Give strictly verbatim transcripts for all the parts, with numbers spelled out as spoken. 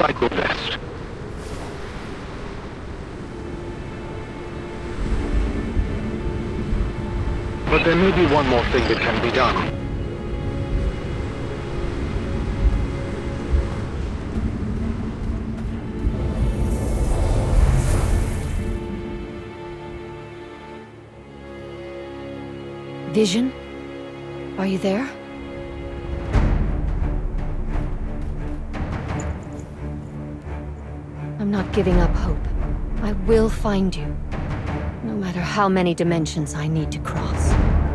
cycle vest. But there may be one more thing that can be done. Vision? Are you there? I'm not giving up hope. I will find you. No matter how many dimensions I need to cross.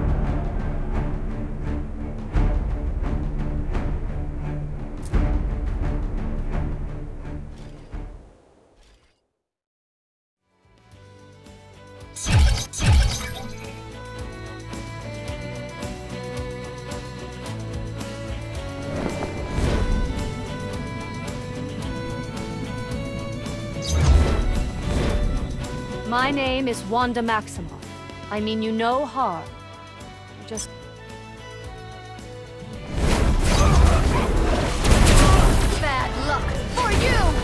My name is Wanda Maximoff. I mean you no harm. Just... bad luck for you!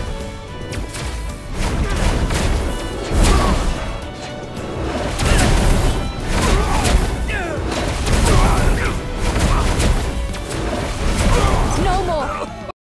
No more!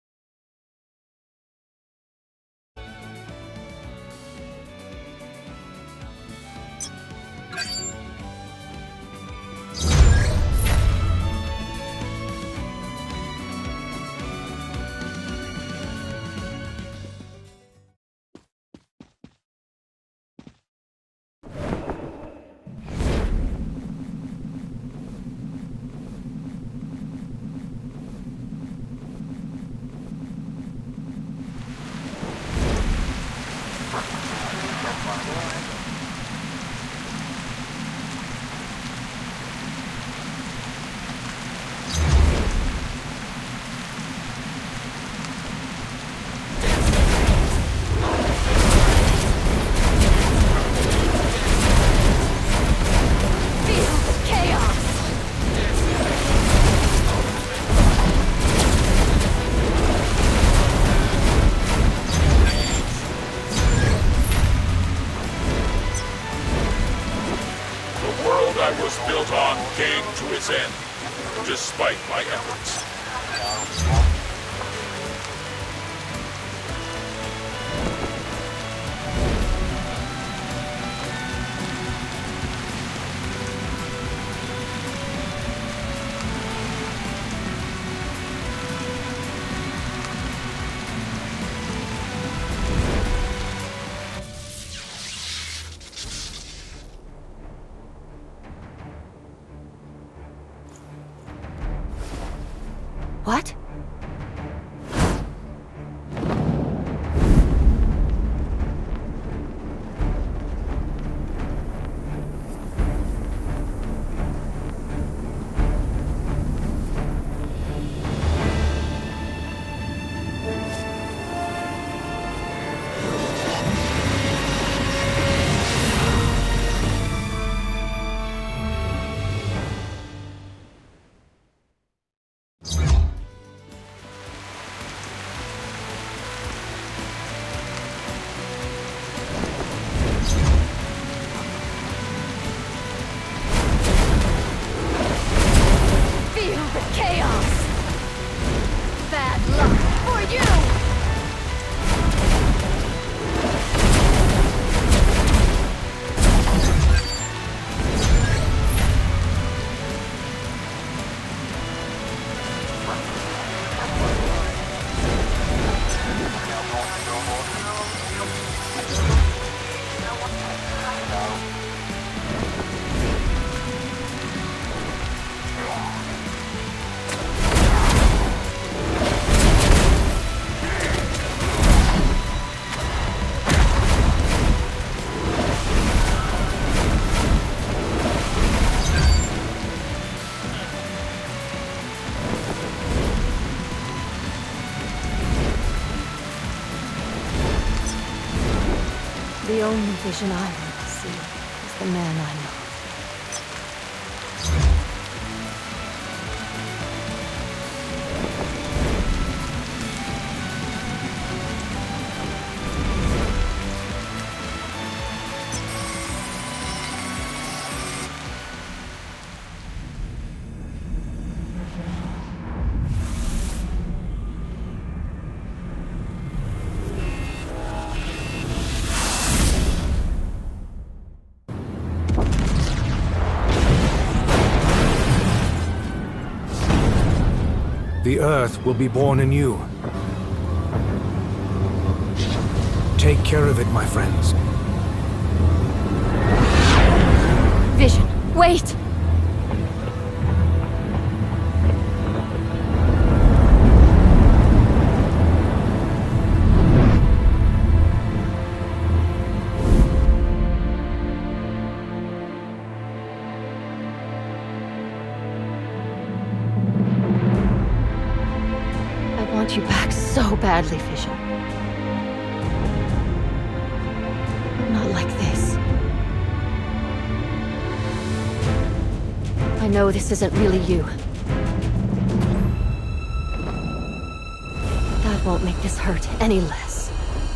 Despite my efforts. What? The only vision I want to see is the man I know. The Earth will be born anew. Take care of it, my friends. Vision, wait! I want you back so badly, Vision. But not like this. I know this isn't really you. That won't make this hurt any less.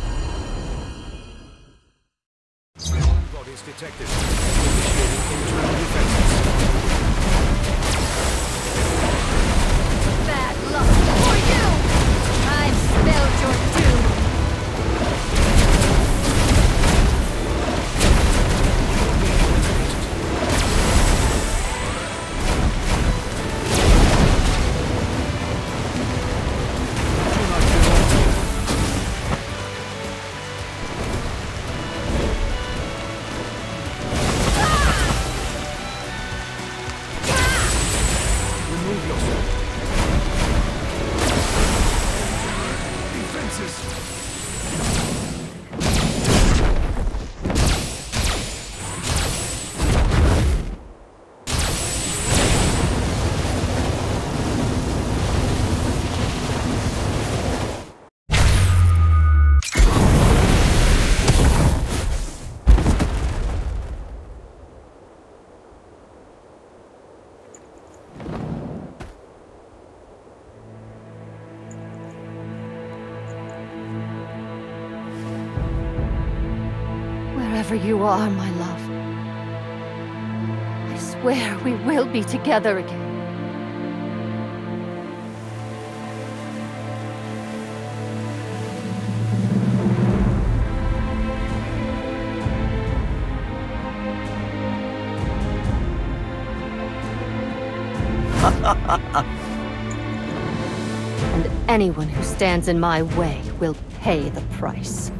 Bodies detected. Initiating internal defenses. Bad luck for you! I've spelled your doom! Remove yourself. Defenses. Wherever you are, my love, I swear we will be together again. And anyone who stands in my way will pay the price.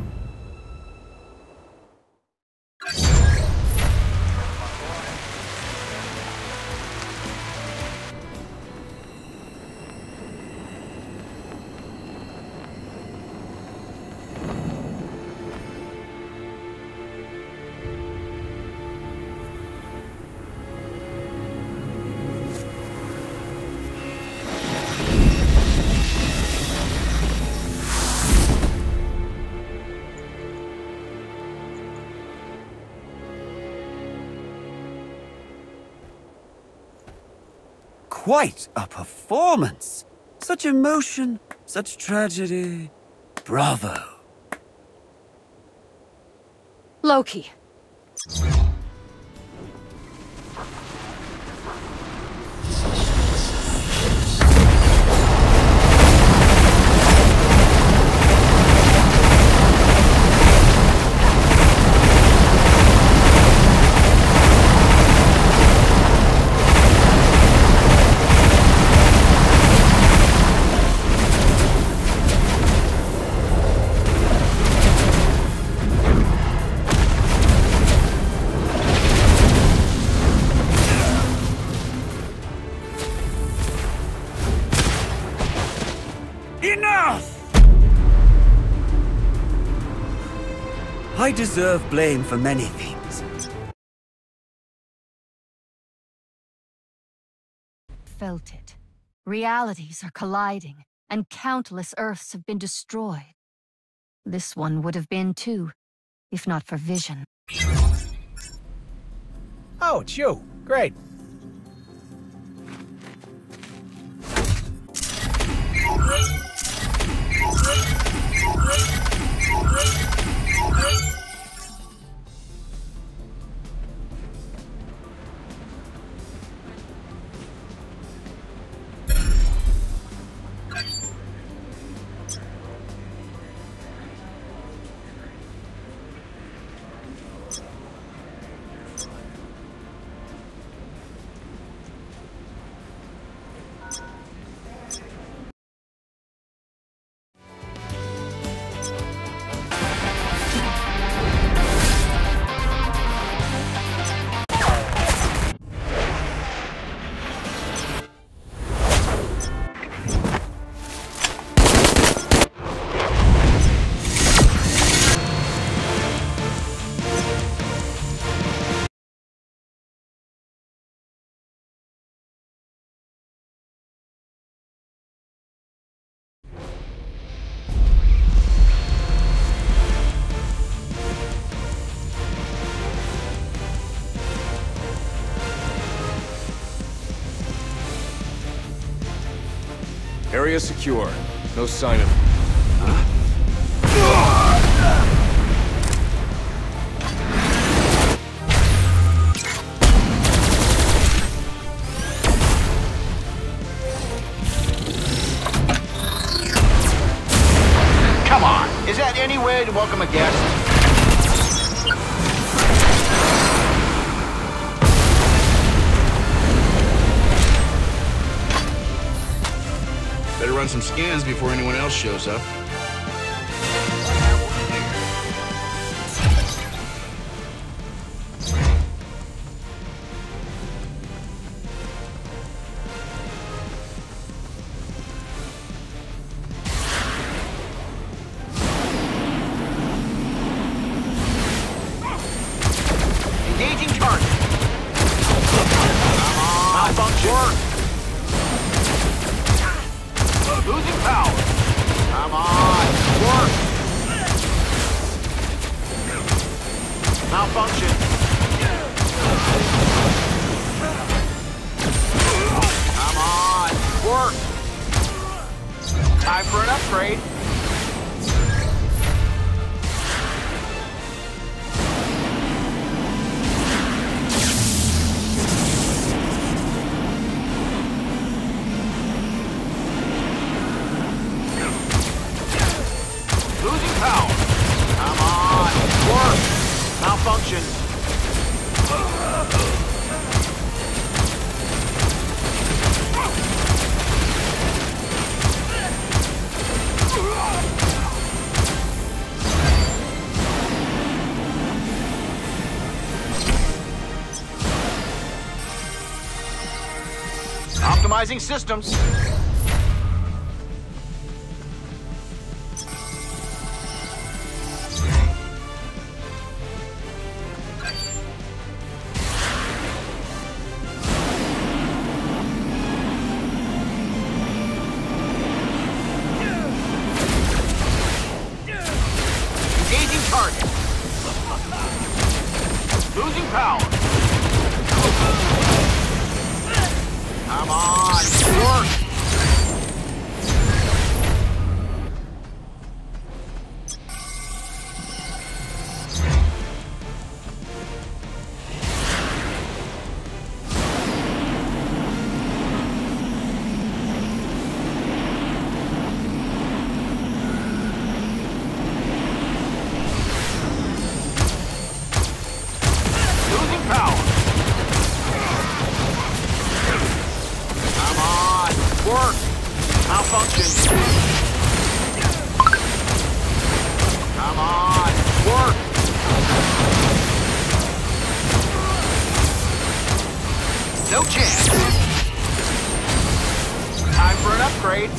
Quite a performance! Such emotion, such tragedy. Bravo. Loki. Enough! I deserve blame for many things. Felt it. Realities are colliding, and countless Earths have been destroyed. This one would have been too, if not for Vision. Oh, it's you. Great. Area secure. No sign of... Come on! Is that any way to welcome a guest? Better run some scans before anyone else shows up. Engaging target. Malfunction. Losing power. Come on. Work. Malfunction. Come on. Work. Time for an upgrade. Losing power. Come on. Work. Malfunction. Optimizing systems. Engaging target. Losing power. Come on, work. Losing power. Come on, work. Malfunction. Come on, work. No chance. Time for an upgrade.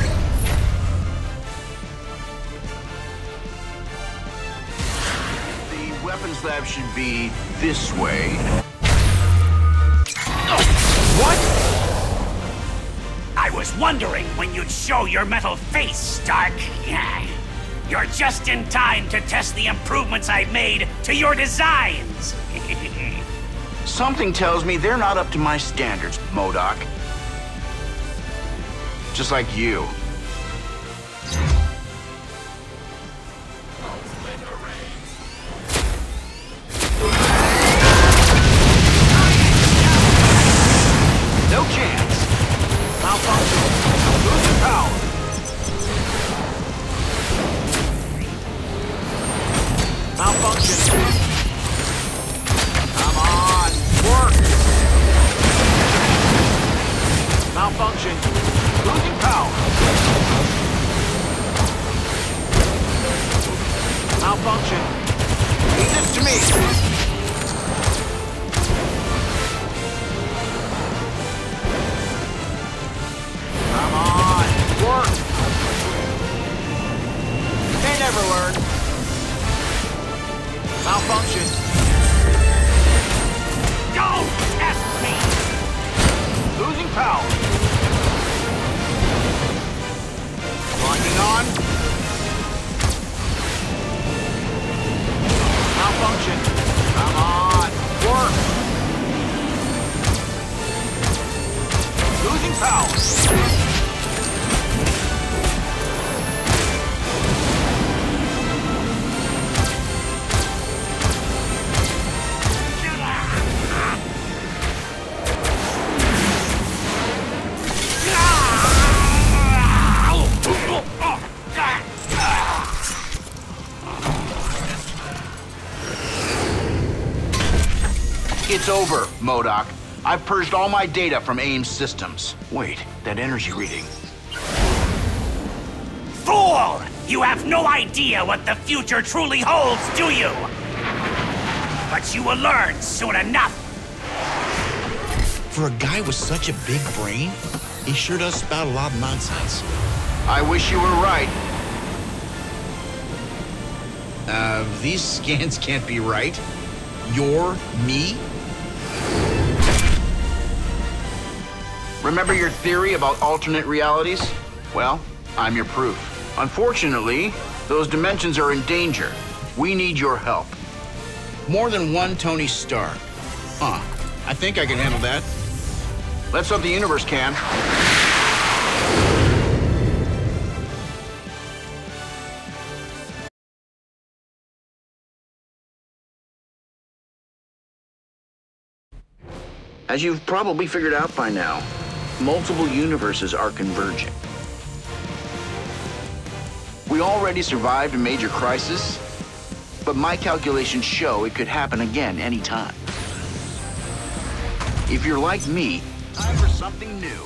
The weapons lab should be this way. What? I was wondering when you'd show your metal face, Stark. You're just in time to test the improvements I've made to your designs. Something tells me they're not up to my standards, MODOK. Just like you. No chance. Malfunction. Losing power. Malfunction. Come on. Work. Malfunction. Losing power. Malfunction. Leave this to me. Come on, work! They never learn. Malfunction. Don't test me! Losing power. Locking on. Malfunction. Come on, work! Losing power. It's over, MODOK. I've purged all my data from AIM's systems. Wait, that energy reading. Fool! You have no idea what the future truly holds, do you? But you will learn soon enough. For a guy with such a big brain, he sure does spout a lot of nonsense. I wish you were right. Uh, these scans can't be right. You're me? Remember your theory about alternate realities? Well, I'm your proof. Unfortunately, those dimensions are in danger. We need your help. More than one Tony Stark. Huh. I think I can handle that. Let's hope the universe can. As you've probably figured out by now, multiple universes are converging. We already survived a major crisis, but my calculations show it could happen again anytime. If you're like me, time for something new.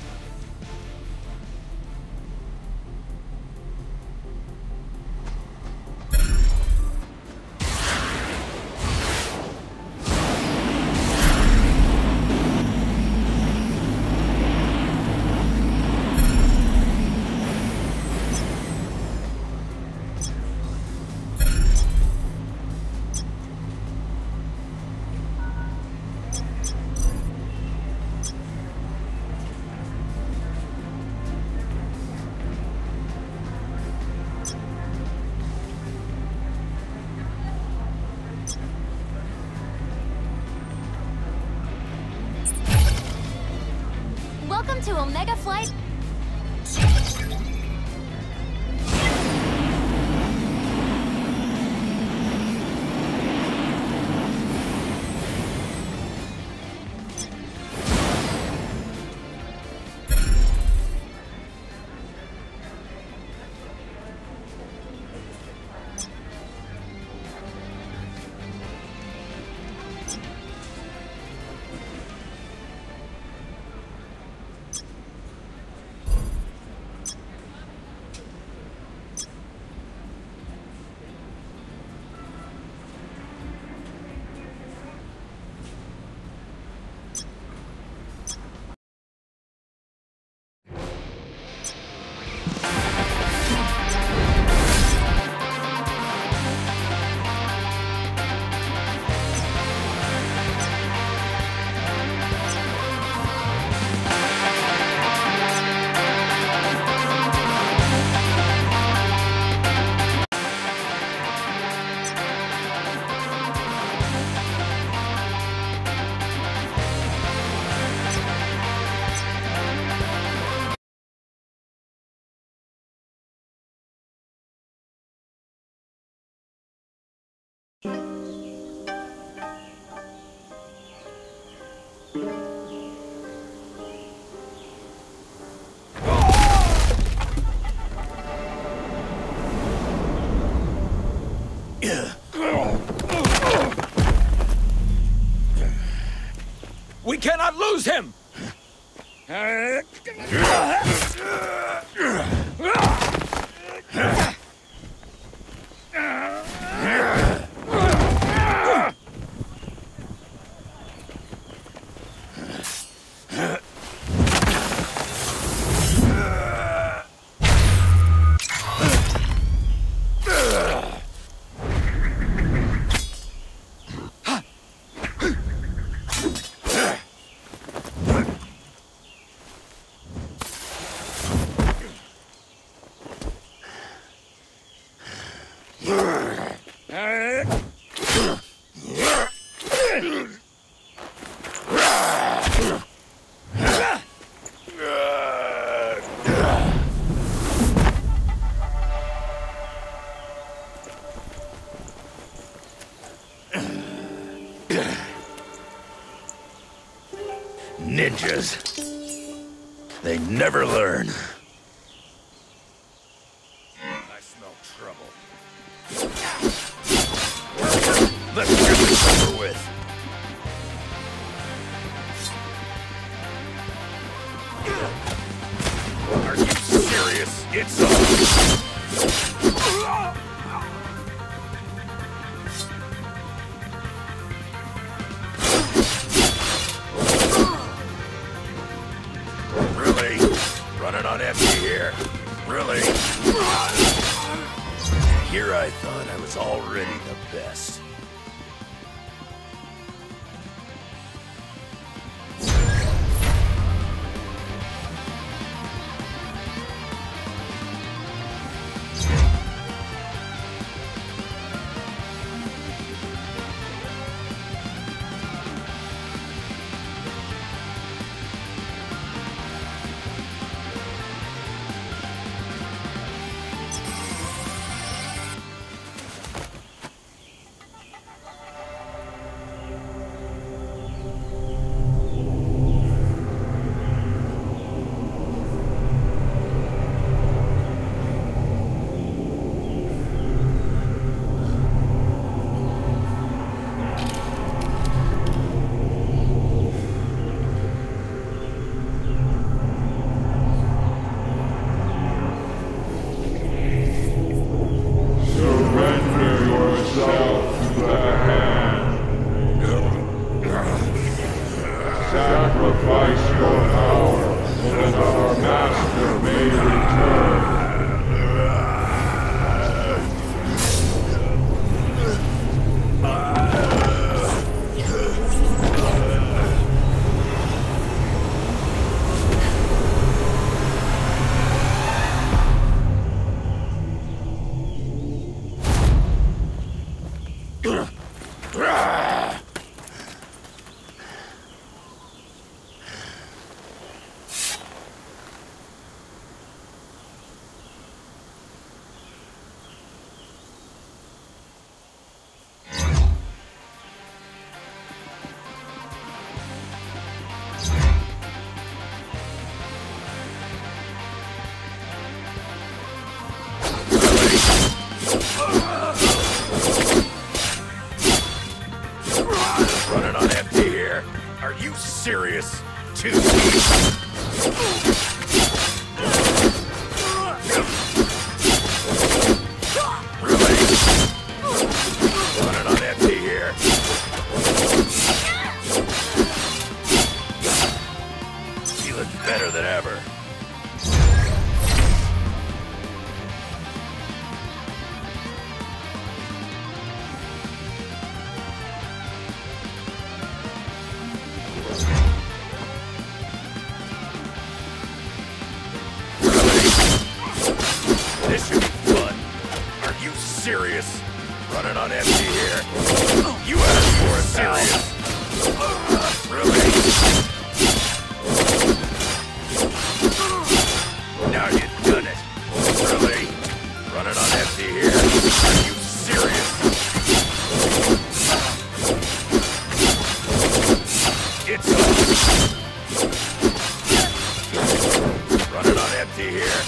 Welcome to Omega Flight. We cannot lose him! Ninjas. They never learn. I smell trouble. Let's get this over with. serious? It's on. Really? Running on empty here? Really? Here I thought I was already the best. Sacrifice your power so that our master may return. Running on empty here? Are you serious? Too Really? Running on empty here? Feeling better than ever. This should be fun. Are you serious? Running on empty here? You asked for it, serious? Really? Now you've done it. Really? Running on empty here? Are you serious? It's on. Running on empty here?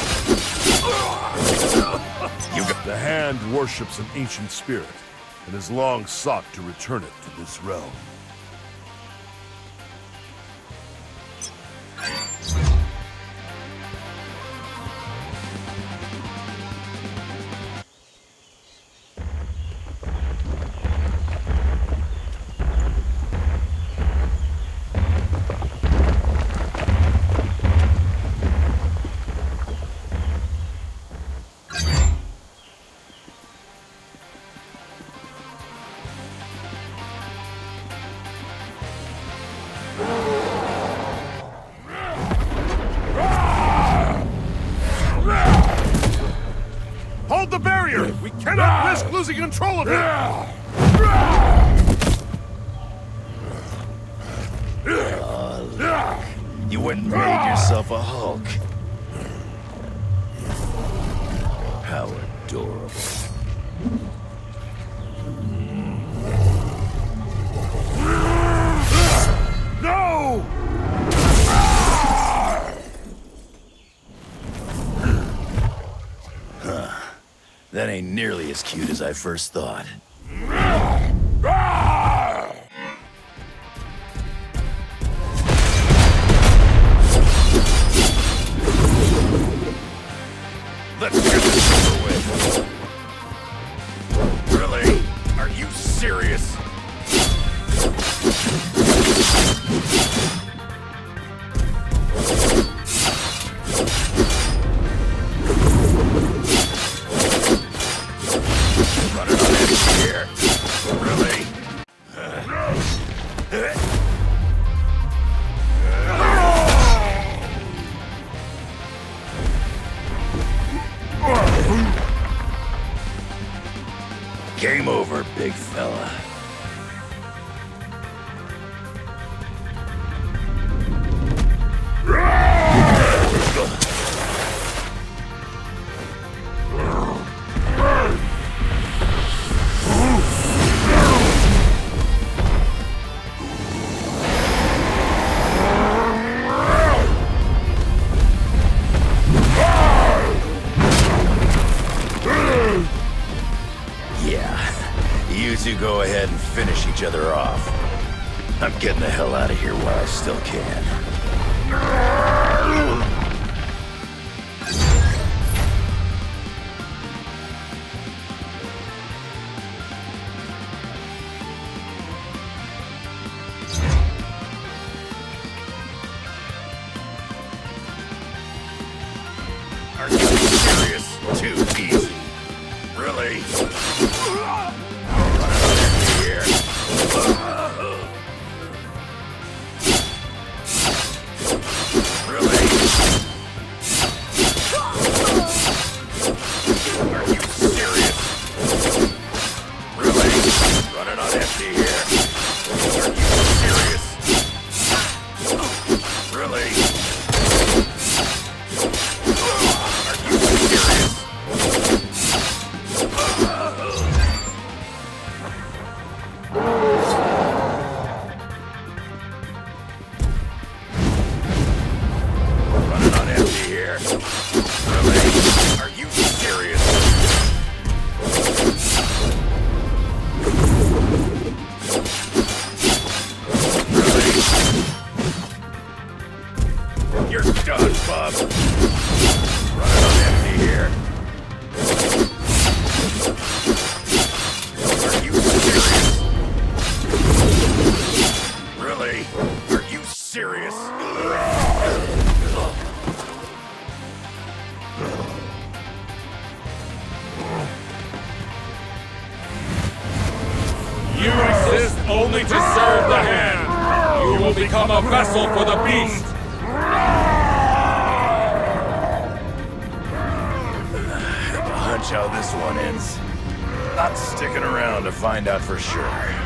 You got The Hand worships an ancient spirit and has long sought to return it to this realm. Hold the barrier! We cannot risk losing control of it! You went and made yourself a Hulk. How adorable. No! Huh. That ain't nearly as cute as I first thought. big fella. Go ahead and finish each other off. I'm getting the hell out of here while I still can. Are you serious? Too easy. Really? Only to serve the hand. You will become a vessel for the beast. A hunch how this one ends. Not sticking around to find out for sure.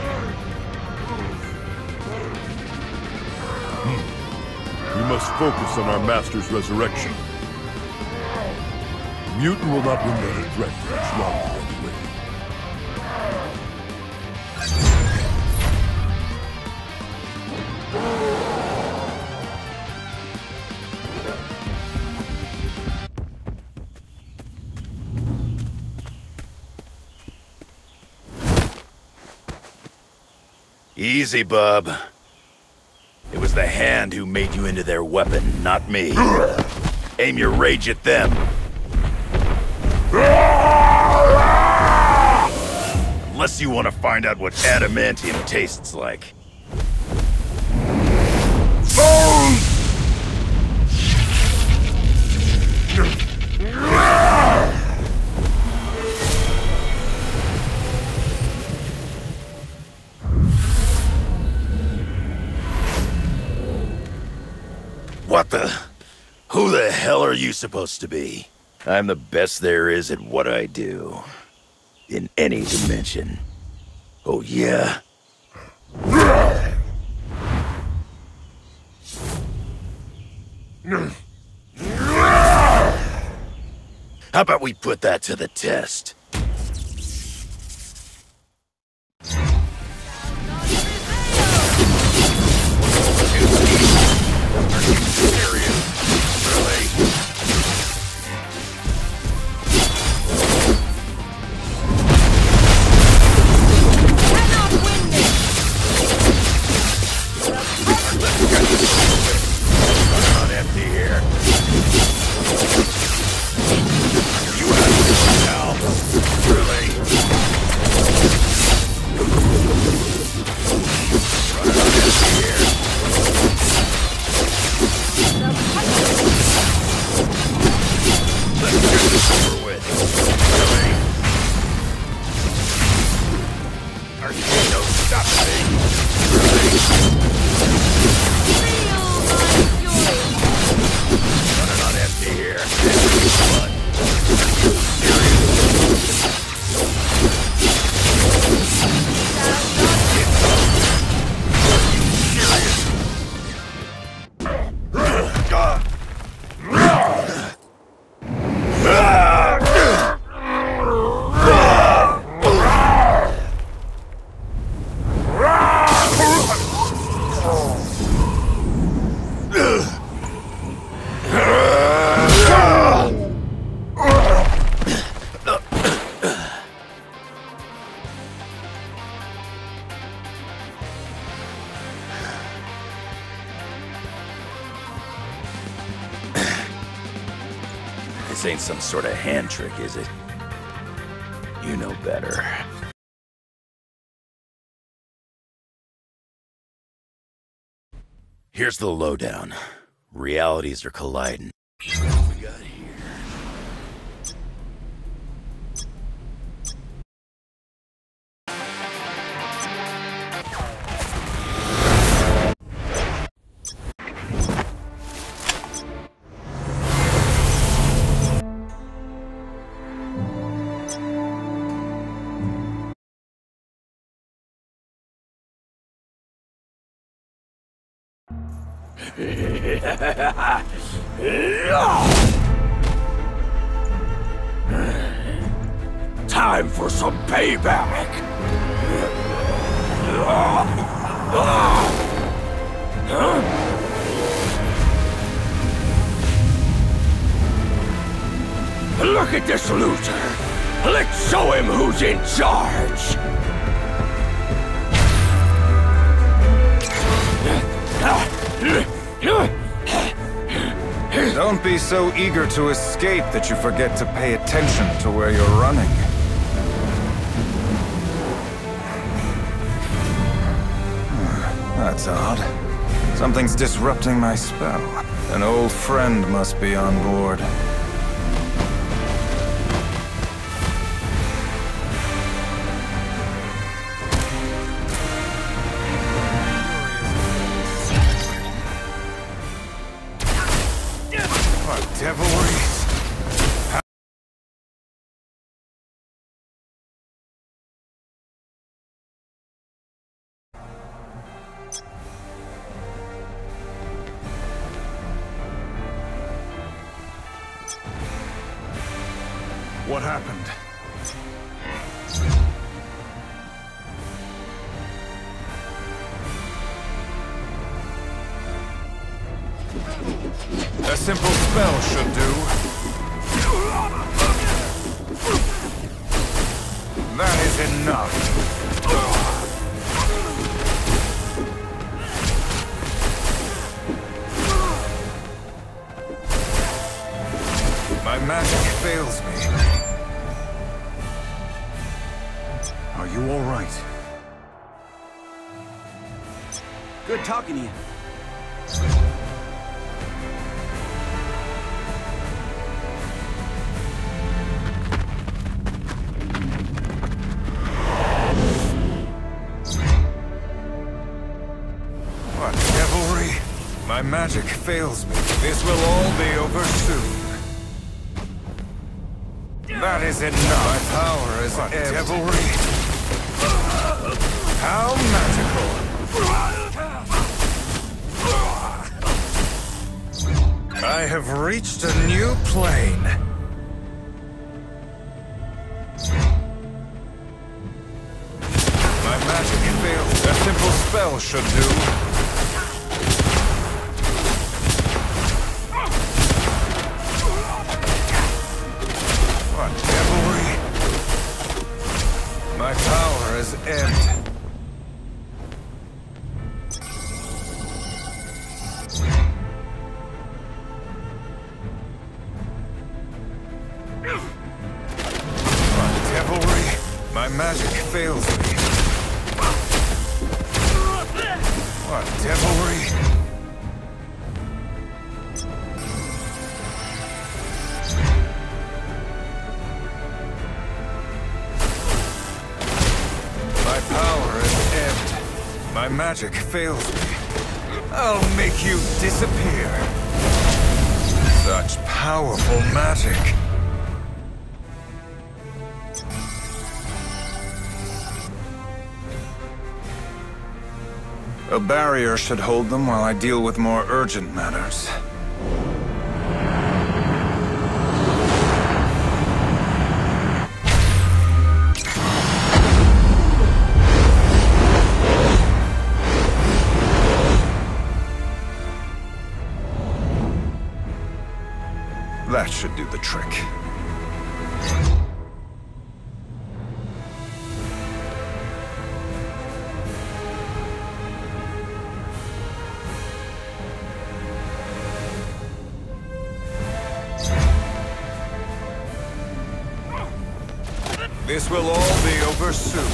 Hmm. We must focus on our master's resurrection. Mutant will not remain a threat for much longer anyway. Easy, bub. It was the Hand who made you into their weapon, not me. Aim your rage at them. Unless you want to find out what adamantium tastes like. What the? Who the hell are you supposed to be? I'm the best there is at what I do. In any dimension. Oh, yeah? How about we put that to the test? You have to now. This ain't some sort of hand trick, is it? You know better. Here's the lowdown. Realities are colliding. What we got here? Time for some payback! Look at this loser! Let's show him who's in charge! Don't be so eager to escape that you forget to pay attention to where you're running. That's odd. Something's disrupting my spell. An old friend must be on board. What devilry? What happened? A simple spell should do. That is enough. My magic fails me. Are you all right? Good talking to you. What devilry? My magic fails me. This will all be over soon. That is enough. My power is what devilry. How magical. I have reached a new plane. My magic fails. A simple spell should do. What devilry? My power is ebbed. What devilry? My magic fails me. What devilry? My power is ebbed. My magic fails me. I'll make you disappear. Such powerful magic. A barrier should hold them while I deal with more urgent matters. That should do the trick. This will all be over soon.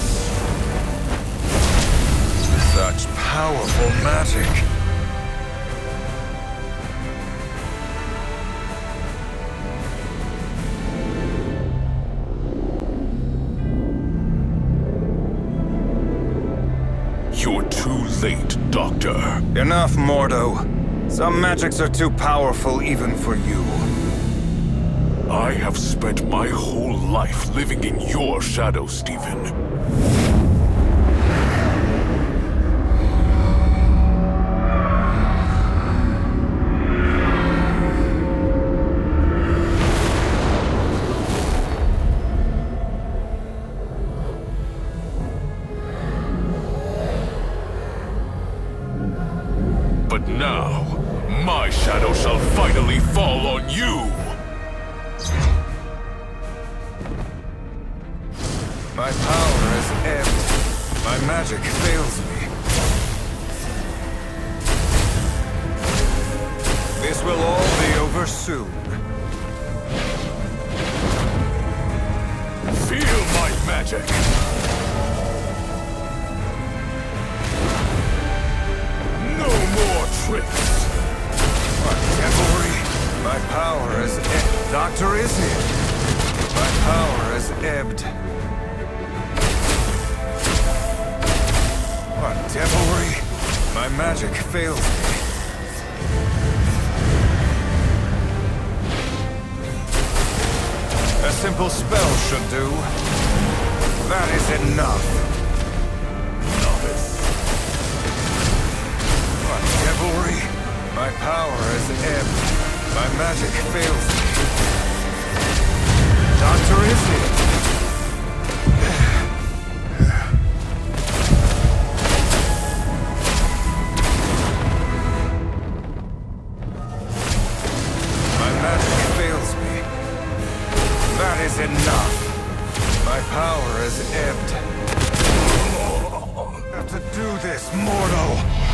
Such powerful magic. You're too late, Doctor. Enough, Mordo. Some magics are too powerful even for you. I have spent my whole life living in your shadow, Stephen. But now, my shadow shall finally fall on you! My power has ebbed. My magic fails me. This will all be over soon. Feel my magic! No more tricks! What devilry? My power has ebbed. Doctor is here. My power has ebbed. What devilry? My magic fails me. A simple spell should do. That is enough. Novice. What devilry? My power has ebbed. My magic fails me. Doctor is here. Enough. My power has ebbed. I have to do this, Mordo.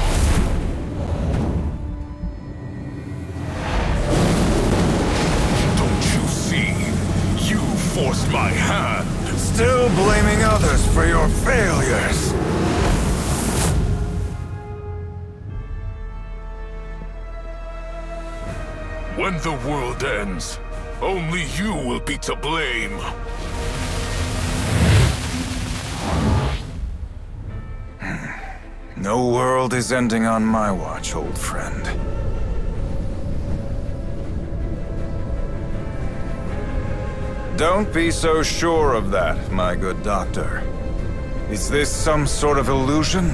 Don't you see? You forced my hand. Still blaming others for your failures. When the world ends, only you will be to blame. No world is ending on my watch, old friend. Don't be so sure of that, my good doctor. Is this some sort of illusion?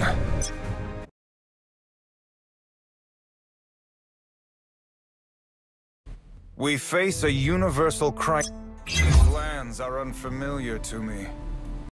We face a universal crisis. These lands are unfamiliar to me.